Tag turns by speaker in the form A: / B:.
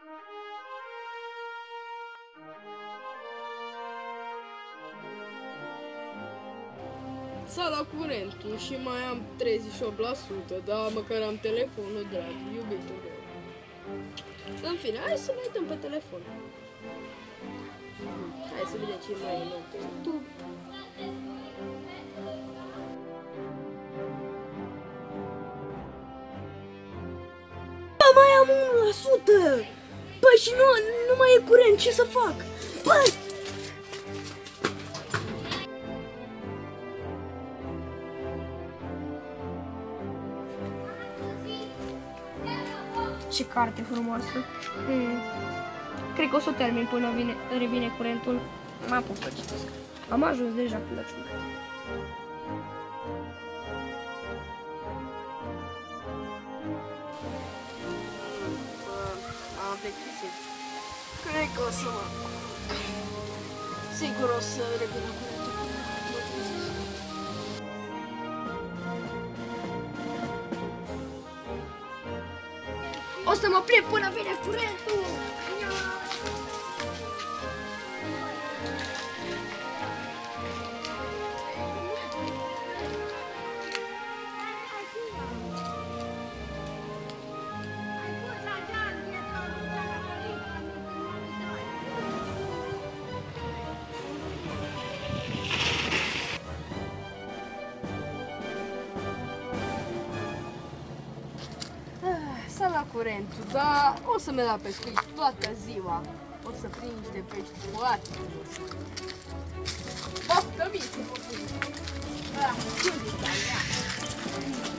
A: S-a luat curentul și mai am 38%, dar măcar am telefonul, drag, iubitul meu. În fine, hai să ne uităm pe telefon. Hai să vedem ce mai e nou pe YouTube. Bă, mai am 1%! Păi și nu mai e curent, ce să fac? Bă!
B: Ce carte frumoasă. Cred că o să o termin până revine curentul. Mă apuc să citesc. Am ajuns deja cu Crăciun.
A: Am plictisit. Cred că o să mă... Sigur o să revină curentul.
B: O să mă plec până vine curentul!
A: S-a luat curentul, dar o să merg la pescuit toată ziua. O să prind niște pești foarte frumoși. Baftă-mi, ce păpâi! Ah, ce zici,